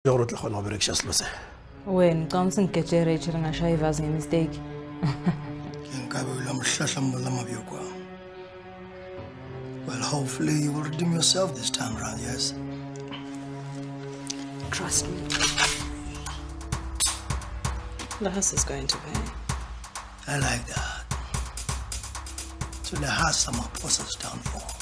يغرط لخونا بريك شاسلوسه وين كانسن كتير يشرنا شاي فازني مستيك كين كابي لما شاشم لما بيوكوا Well, hopefully you will redeem yourself this time around, yes? Trust me. The house is going to pay. I like that. So the house some opposers down for.